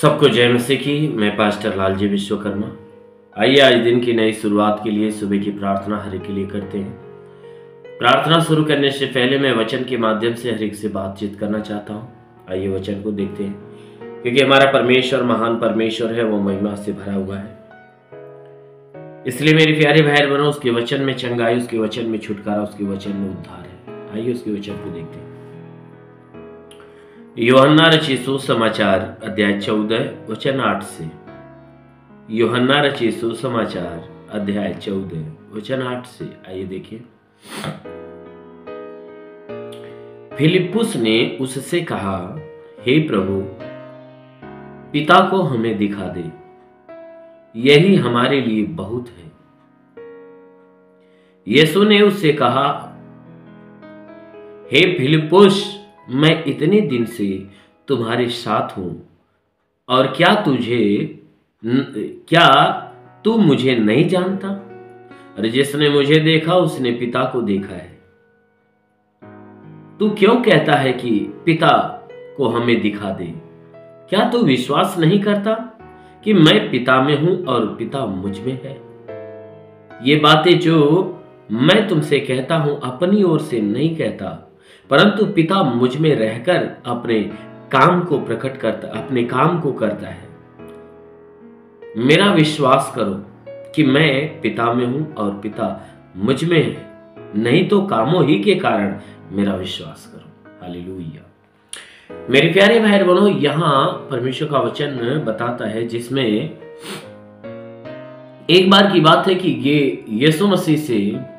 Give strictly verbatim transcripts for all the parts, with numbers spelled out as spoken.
सबको जय मसीह की। मैं पास्टर लालजी विश्वकर्मा। आइए आज दिन की नई शुरुआत के लिए सुबह की प्रार्थना हर एक के लिए करते हैं। प्रार्थना शुरू करने से पहले मैं वचन के माध्यम से हर एक से बातचीत करना चाहता हूँ। आइए वचन को देखते हैं, क्योंकि हमारा परमेश्वर महान परमेश्वर है, वो महिमा से भरा हुआ है। इसलिए मेरे प्यारे भाई बहनों, उसके वचन में चंगाई, उसके वचन में छुटकारा, उसके वचन में उद्धार है। आइए उसके वचन को देखते हैं। यूहन्ना रचित सुसमाचार अध्याय चौदह वचन आठ से। यूहन्ना रचित सुसमाचार अध्याय चौदह वचन आठ से। आइए देखिए। फिलिप्पुस ने उससे कहा, हे प्रभु, पिता को हमें दिखा दे, यही हमारे लिए बहुत है। यीशु ने उससे कहा, हे फिलिप्पुस, मैं इतने दिन से तुम्हारे साथ हूं और क्या तुझे क्या तू मुझे नहीं जानता? अरे जिसने मुझे देखा उसने पिता को देखा है। तू क्यों कहता है कि पिता को हमें दिखा दे? क्या तू विश्वास नहीं करता कि मैं पिता में हूं और पिता मुझ में है? ये बातें जो मैं तुमसे कहता हूं अपनी ओर से नहीं कहता, परंतु पिता मुझ में रहकर अपने काम को प्रकट करता अपने काम को करता है। मेरा विश्वास करो कि मैं पिता में हूं और पिता मुझ में है, नहीं तो कामों ही के कारण मेरा विश्वास करो। हालेलुया। मेरे प्यारे भाई बहनों, यहां परमेश्वर का वचन बताता है, जिसमें एक बार की बात है कि ये यीशु मसीह से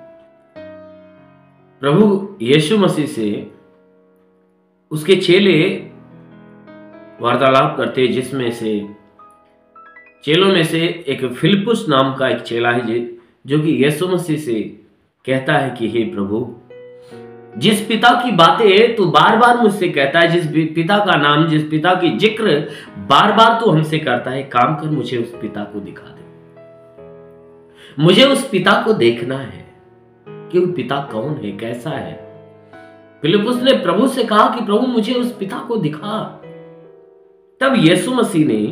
प्रभु यीशु मसीह से उसके चेले वार्तालाप करते, जिसमें से चेलों में से एक फिलिप्पुस नाम का एक चेला है, जो कि यीशु मसीह से कहता है कि हे प्रभु, जिस पिता की बातें तू बार बार मुझसे कहता है, जिस पिता का नाम, जिस पिता की जिक्र बार बार तू हमसे करता है, काम कर मुझे उस पिता को दिखा दे। मुझे उस पिता को देखना है कि वो पिता कौन है, कैसा है। फिलिप्पुस ने प्रभु से कहा कि प्रभु मुझे उस पिता को दिखा। तब यीशु मसीह ने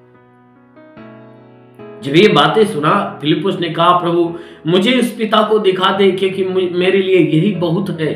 जब ये बातें सुना, फिलिप्पुस ने कहा, प्रभु मुझे उस पिता को दिखा दे, क्योंकि मेरे लिए यही बहुत है,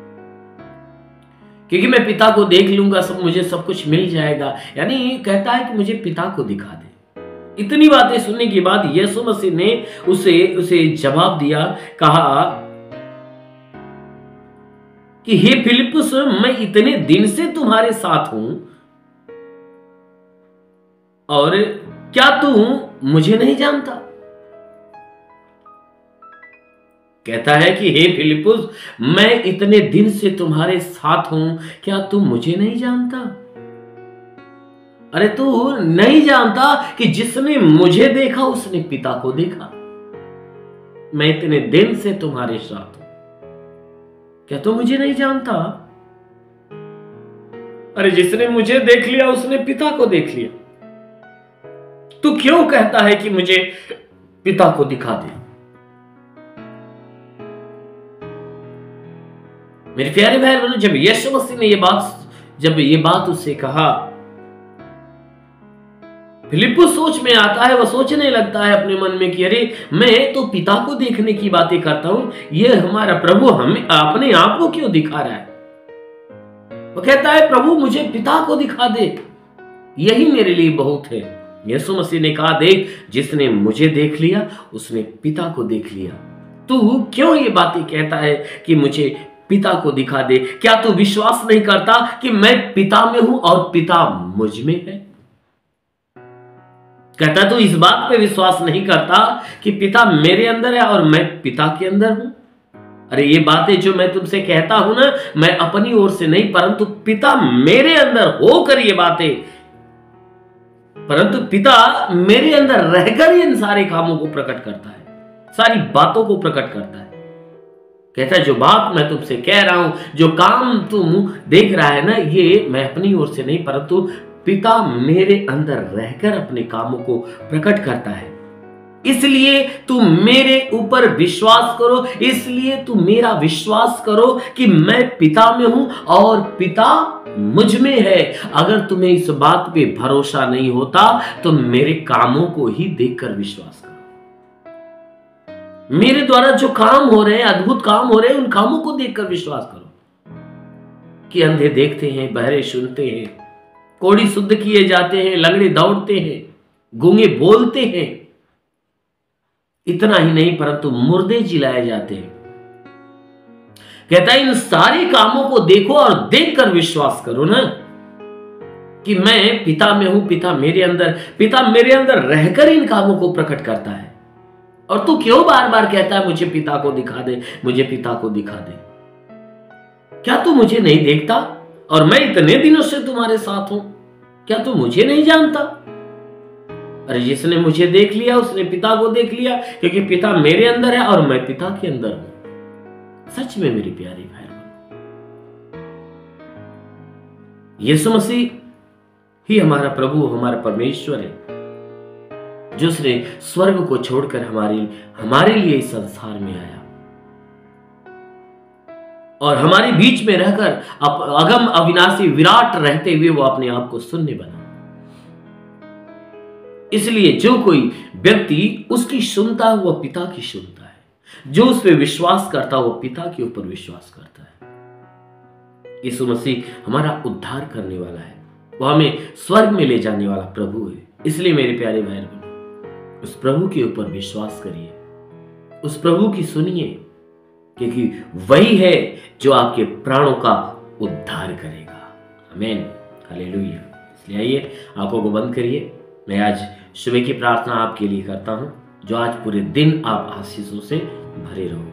क्योंकि मैं पिता को देख लूंगा, सब मुझे सब कुछ मिल जाएगा। यानी कहता है कि मुझे पिता को दिखा दे। इतनी बातें सुनने के बाद यीशु मसीह ने उसे उसे जवाब दिया, कहा कि हे फिलिप्पुस, मैं इतने दिन से तुम्हारे साथ हूं और क्या तू मुझे नहीं जानता? कहता है कि हे फिलिप्पुस, मैं इतने दिन से तुम्हारे साथ हूं, क्या तू मुझे नहीं जानता? अरे तू नहीं जानता कि जिसने मुझे देखा उसने पिता को देखा। मैं इतने दिन से तुम्हारे साथ हूं, क्या तू मुझे नहीं जानता? अरे जिसने मुझे देख लिया उसने पिता को देख लिया। तू क्यों कहता है कि मुझे पिता को दिखा दे? मेरे प्यारे भाई बहनों, जब यीशु मसीह ने ये बात जब ये बात उससे कहा, फिलिप्पुस सोच में आता है, वह सोचने लगता है अपने मन में कि अरे मैं तो पिता को देखने की बातें करता हूं, ये हमारा प्रभु हमें अपने आप को क्यों दिखा रहा है? वो कहता है, प्रभु मुझे पिता को दिखा दे, यही मेरे लिए बहुत है। यीशु मसीह ने कहा, देख, जिसने मुझे देख लिया उसने पिता को देख लिया। तू क्यों ये बातें कहता है कि मुझे पिता को दिखा दे? क्या तू विश्वास नहीं करता कि मैं पिता में हूं और पिता मुझ में है? कहता तू इस बात पे विश्वास नहीं करता कि पिता मेरे अंदर है और मैं पिता के अंदर हूं? अरे ये बातें जो मैं तुमसे कहता हूं ना, मैं अपनी ओर से नहीं, परंतु पिता मेरे अंदर होकर ये बातें परंतु पिता मेरे अंदर रहकर इन सारे कामों को प्रकट करता है, सारी बातों को प्रकट करता है। कहता है, जो बात मैं तुमसे कह रहा हूं, जो काम तुम देख रहा है ना, ये मैं अपनी ओर से नहीं, परंतु पिता मेरे अंदर रहकर अपने कामों को प्रकट करता है। इसलिए तुम मेरे ऊपर विश्वास करो, इसलिए तुम मेरा विश्वास करो कि मैं पिता में हूं और पिता मुझ में है। अगर तुम्हें इस बात पे भरोसा नहीं होता तो मेरे कामों को ही देखकर विश्वास करो। मेरे द्वारा जो काम हो रहे हैं, अद्भुत काम हो रहे हैं, उन कामों को देखकर विश्वास करो कि अंधे देखते हैं, बहरे सुनते हैं, कोढ़ी शुद्ध किए जाते हैं, लंगड़े दौड़ते हैं, गूंगे बोलते हैं। इतना ही नहीं परंतु मुर्दे जिलाए जाते हैं। कहता है इन सारे कामों को देखो और देखकर विश्वास करो ना कि मैं पिता में हूं, पिता मेरे अंदर, पिता मेरे अंदर रहकर इन कामों को प्रकट करता है। और तू क्यों बार बार कहता है मुझे पिता को दिखा दे, मुझे पिता को दिखा दे? क्या तू मुझे नहीं देखता? और मैं इतने दिनों से तुम्हारे साथ हूं, क्या तू मुझे नहीं जानता? अरे जिसने मुझे देख लिया उसने पिता को देख लिया, क्योंकि पिता मेरे अंदर है और मैं पिता के अंदर हूं। सच में मेरी प्यारी भाई बहनों, यीशु मसीह ही हमारा प्रभु, हमारा परमेश्वर है, जो उसने स्वर्ग को छोड़कर हमारी हमारे लिए इस संसार में आया और हमारे बीच में रहकर अगम अविनाशी विराट रहते हुए वो अपने आप को शून्य बना। इसलिए जो कोई व्यक्ति उसकी सुनता है वह पिता की सुनता है, जो उस पर विश्वास करता है वह पिता के ऊपर विश्वास करता है। यीशु मसीह हमारा उद्धार करने वाला है, वह हमें स्वर्ग में ले जाने वाला प्रभु है। इसलिए मेरे प्यारे भाई बहनों, उस प्रभु के ऊपर विश्वास करिए, उस प्रभु की सुनिए, क्योंकि वही है जो आपके प्राणों का उद्धार करेगा। आमीन, हालेलुया। इसलिए आइए आंखों को बंद करिए। मैं आज सुबह की प्रार्थना आपके लिए करता हूं, जो आज पूरे दिन आप आशीषों से भरे रहोगे।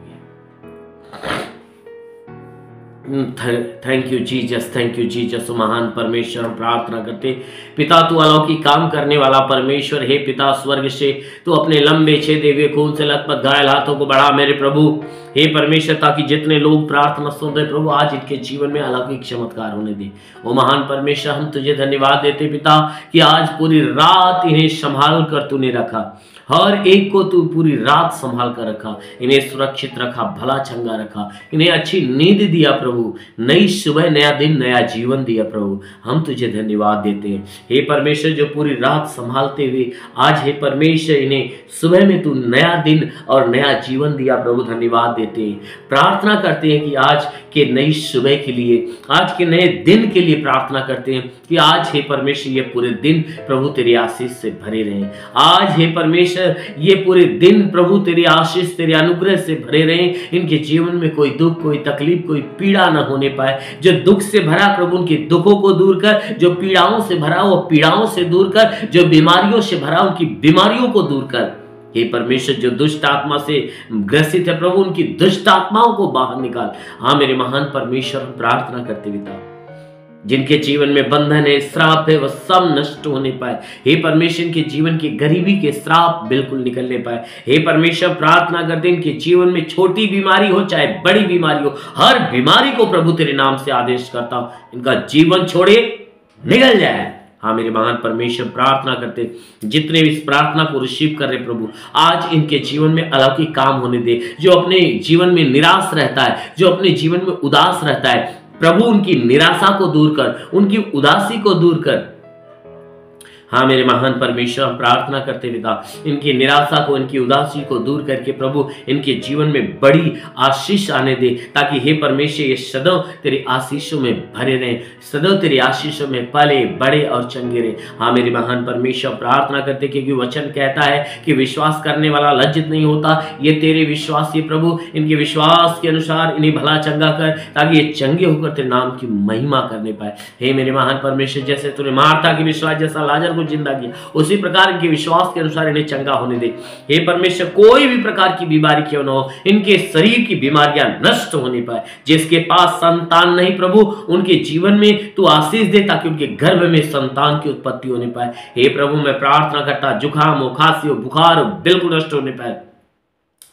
Thank you Jesus, thank you Jesus. महान परमेश्वर, हम प्रार्थना करते पिता, तू अलौकिक काम करने वाला परमेश्वर है। पिता स्वर्ग से तू अपने लंबे छेदे हुए खून से लथपथ घायल हाथों को बढ़ा मेरे प्रभु, हे परमेश्वर, ताकि जितने लोग प्रार्थना सुन रहे प्रभु आज इनके जीवन में अलौकिक चमत्कार होने दे। ओ महान परमेश्वर, हम तुझे धन्यवाद देते पिता कि आज पूरी रात इन्हें संभाल कर तूने रखा, हर एक को तू पूरी रात संभाल कर रखा, इन्हें सुरक्षित रखा, भला चंगा रखा, इन्हें अच्छी नींद दिया प्रभु, नई सुबह, नया दिन, नया जीवन दिया प्रभु। हम तुझे धन्यवाद देते हैं हे परमेश्वर, जो पूरी रात संभालते हुए आज हे परमेश्वर इन्हें सुबह में तू नया दिन और नया जीवन दिया प्रभु। धन्यवाद देते हैं, प्रार्थना करते हैं कि आज के नई सुबह के लिए, आज के नए दिन के लिए प्रार्थना करते हैं कि आज हे परमेश्वर ये पूरे दिन प्रभु तेरी आशीष से भरे रहें। आज हे परमेश्वर ये पूरे दिन प्रभु तेरी आशीष, तेरे अनुग्रह से भरे रहें। इनके जीवन में कोई दुख, कोई तकलीफ, कोई पीड़ा न होने पाए। जो दुख से भरा प्रभु उनके दुखों को दूर कर, जो पीड़ाओं से भरा वो पीड़ाओं से दूर कर, जो बीमारियों से भरा उनकी बीमारियों को दूर कर। हे परमेश्वर, जो दुष्ट आत्मा से ग्रसित है प्रभु उनकी दुष्ट आत्माओं को बाहर निकाल। हाँ मेरे महान परमेश्वर, हम प्रार्थना करते पिता, जिनके जीवन में बंधन है, श्राप है, वह सब नष्ट होने पाए। हे परमेश्वर, इनके जीवन की गरीबी के श्राप बिल्कुल निकलने पाए। हे परमेश्वर, प्रार्थना करते इनके जीवन में छोटी बीमारी हो चाहे बड़ी बीमारी हो, हर बीमारी को प्रभु तेरे नाम से आदेश करता हूं, इनका जीवन छोड़े निकल जाए। हाँ मेरे महान परमेश्वर, प्रार्थना करते जितने इस प्रार्थना को रिसीव कर रहे प्रभु, आज इनके जीवन में अलौकिक काम होने दे। जो अपने जीवन में निराश रहता है, जो अपने जीवन में उदास रहता है प्रभु, उनकी निराशा को दूर कर, उनकी उदासी को दूर कर। हाँ मेरे महान परमेश्वर, हम प्रार्थना करते पिता, इनकी निराशा को, इनकी उदासी को दूर करके प्रभु इनके जीवन में बड़ी आशीष आने दे, ताकि हे परमेश्वर ये सदैव तेरी आशीषों में भरे रहें, सदैव तेरी आशीषों में पले बड़े और चंगे रहे। हाँ मेरे महान परमेश्वर, प्रार्थना करते क्योंकि वचन कहता है कि विश्वास करने वाला लज्जित नहीं होता। ये तेरे विश्वास ये प्रभु, इनके विश्वास के अनुसार इन्हें भला चंगा कर, ताकि ये चंगे होकर तेरे नाम की महिमा करने पाए। हे मेरे महान परमेश्वर, जैसे तूने मार्था की विश्वास जैसा लाजर को जिंदा किया, उसी प्रकार के विश्वास के अनुसार इन्हें चंगा होने दे। हे परमेश्वर, कोई भी प्रकार की बीमारी क्यों न हो, इनके शरीर की बीमारियां नष्ट होने पाए। जिसके पास संतान नहीं प्रभु, उनके जीवन में तू आशीष दे, ताकि उनके गर्भ में संतान की उत्पत्ति होने पाए। हे प्रभु, मैं प्रार्थना करता जुकाम हो, खांसी हो, बुखार हो, बिल्कुल नष्ट होने पाए।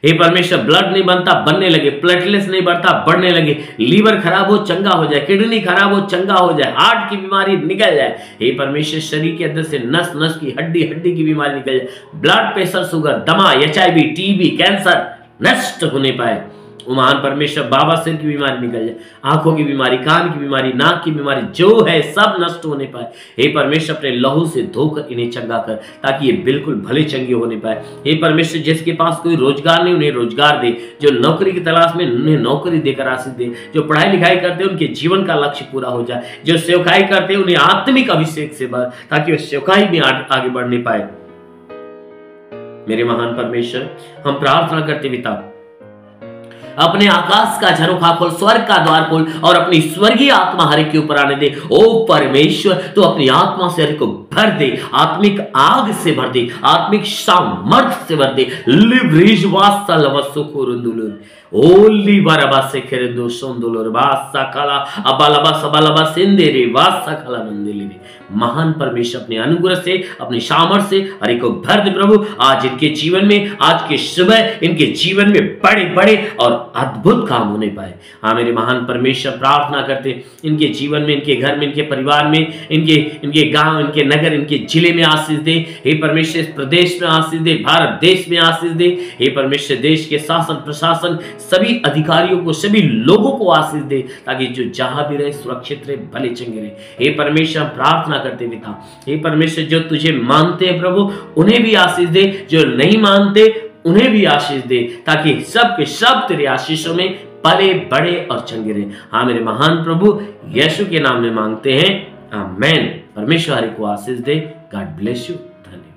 हे परमेश्वर, ब्लड नहीं बनता, बनने लगे, प्लेटलेट्स नहीं बढ़ता, बढ़ने लगे, लीवर खराब हो चंगा हो जाए, किडनी खराब हो चंगा हो जाए, हार्ट की बीमारी निकल जाए। हे परमेश्वर, शरीर के अंदर से नस नस की, हड्डी हड्डी की बीमारी निकल जाए, ब्लड प्रेशर, शुगर, दमा, H I V, TB, cancer नष्ट होने पाए। महान परमेश्वर, बाबा सिर की बीमारी निकल जाए, आंखों की बीमारी, कान की बीमारी, नाक की बीमारी जो है सब नष्ट होने पाए। हे परमेश्वर, अपने लहू से धोकर इन्हें चंगा कर, ताकि ये बिल्कुल भले चंगे होने पाए। हे परमेश्वर, जिसके पास कोई रोजगार नहीं उन्हें रोजगार दे, जो नौकरी की तलाश में उन्हें नौकरी देकर आशीष दे, जो पढ़ाई लिखाई करते उनके जीवन का लक्ष्य पूरा हो जाए, जो सेवकाई करते उन्हें आत्मिक अभिषेक से भर, ताकि वो सेवकाई में आगे बढ़ने पाए। मेरे महान परमेश्वर, हम प्रार्थना करते पिता, अपने आकाश का झरोखा खोल, स्वर्ग का द्वार खोल और अपनी स्वर्गीय आत्मा हर एक के ऊपर आने दे। ओ परमेश्वर, तो अपनी आत्मा से हर एक को भर दे, आत्मिक आग से भर दे, आत्मिक सामर्थ्य से भर दे। लिब्रिज वासल वसुकुरुंदुलुर ओली बरबा से खेरेंदो सोंदुलुर वासा काला अबालबा सबलबा सिंदेरे वासा काला मंदिली। महान परमेश्वर, अपने अनुग्रह से, अपनी सामर्थ्य से हर एक को भर दे प्रभु। आज इनके जीवन में, आज के सुबह इनके जीवन में बड़े बड़े और अद्भुत काम होने पाए। हाँ मेरे महान परमेश्वर, प्रार्थना करते इनके जीवन में, इनके घर में, इनके परिवार में, इनके इनके गांव, इनके नगर, इनके जिले में आशीष दे। हे परमेश्वर, इस प्रदेश में आशीष दे, भारत देश में आशीष दे। हे परमेश्वर, देश के शासन प्रशासन सभी अधिकारियों को, सभी लोगों को आशीष दे, ताकि जो जहां भी रहे सुरक्षित रहे, भले चंगे रहे। हे परमेश्वर, प्रार्थना करते पिता, हे परमेश्वर, जो तुझे मानते हैं प्रभु उन्हें भी आशीष दे, जो नहीं मानते उन्हें भी आशीष दे, ताकि सब के सब तेरे आशीषों में पले बड़े और चंगे रहे। हाँ मेरे महान प्रभु, यीशु के नाम में मांगते हैं, आमेन। परमेश्वर हरि को आशीष दे। God bless you.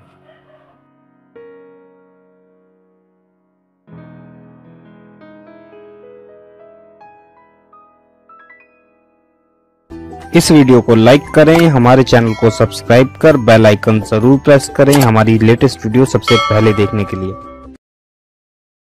इस वीडियो को लाइक करें, हमारे चैनल को सब्सक्राइब कर बेल आइकन जरूर प्रेस करें हमारी लेटेस्ट वीडियो सबसे पहले देखने के लिए।